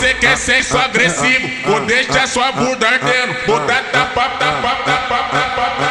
Você quer sexo agressivo, vou deixar sua bunda ardendo. Vou dar tapa, tapa, tapa, tapa, tapa.